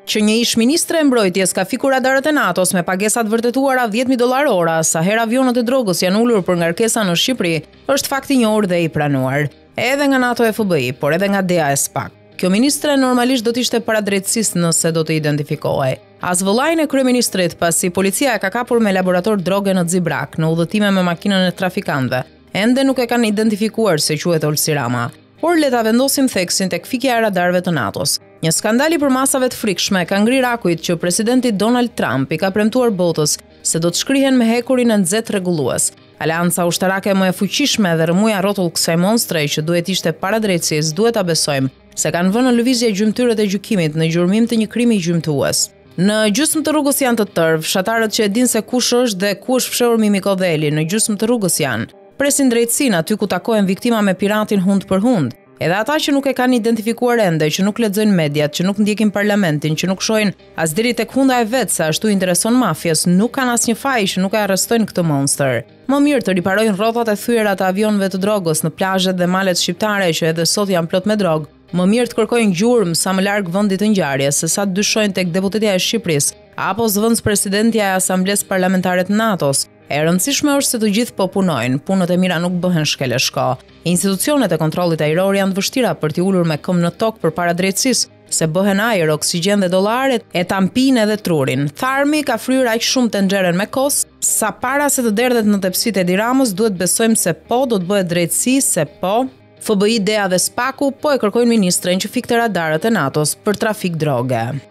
që një ish ministre e mbrojtjes ka fikur radarët e NATO-s me pagesat vërtetuara $10.000 ora, sa herë avionët e drogës janë ulur për ngarkesa në Shqipëri, është fakt i njohur dhe i pranuar, edhe nga NATO e FBI, por edhe nga DEA e SPAK. Kjo ministre normalisht do t'ishte para drejtësisë nëse do të identifikohej. As vëllain e kryeministrit, pasi policia e ka kapur me laborator droge në Xibrak, në udhëtime me makinën e trafikantëve. Ende nuk e kanë identifikuar se quhet Olsi Rama. Por le ta vendosim theksin tek fikja e radarëve të NATO-s. Një skandal i përmasave të frikshme ka ngrirë akujt që presidenti Donald Trump i ka premtuar botës se do të shkrihen me hekurin e nxehtë rregullues. Aleanca ushtarake më e fuqishme dhe rrëmuja rrotull kësaj monstre që duhet ishte paradrejtësisë, duhet ta besojmë se kanë vënë në lëvizje gjymtyrët e gjykimit në gjurmim të një krimi gjymtues. Në gjysmë të rrugës janë të tërë, fshatarët që e dinë se kush është dhe ku është fshehur Mimi Kodheli në gjysmë të rrugës janë. Presin drejtësinë aty ku takohen viktima me piratin hund për hund. Edhe ata që nuk e kanë identifikuar ende, që nuk lexojnë mediat, që nuk ndjekin parlamentin, që nuk shohin as deri tek hunda e vet se ashtu intereson mafjes, nuk kanë asnjë faj që nuk e arrestojnë këtë monster. Më mirë të riparojnë rrotat e thyera të avionëve të drogës në plazhet dhe malet shqiptare që edhe sot janë plot me drogë. Më mirë të kërkojnë gjurmë sa më larg vendit të ngjarjes, se sa të dyshojnë tek deputetja e Shqipërisë apo zëvendës presidentja e Asamblesë Parlamentare të NATO-s. E rëndësishme është se të gjithë po punojnë, punët e mira nuk bëhen shkeleshko. Institucionet e kontrollit ajror janë të vështira për t'i ulur me këmbë në tokë përpara drejtësisë, se bëhen ajër, oksigjen dhe dollaret e tampinë edhe trurin. Tharmi ka fryrë aq shumë të nxjerrën me kos, sa para se të derdhet në tepsitë e Edi Ramës, duhet besojmë se po do të bëhet drejtësi, se po FBI, DEA dhe SPAK-u po e kërkojnë ministren që fikte radarët e NATO-s për trafik droge.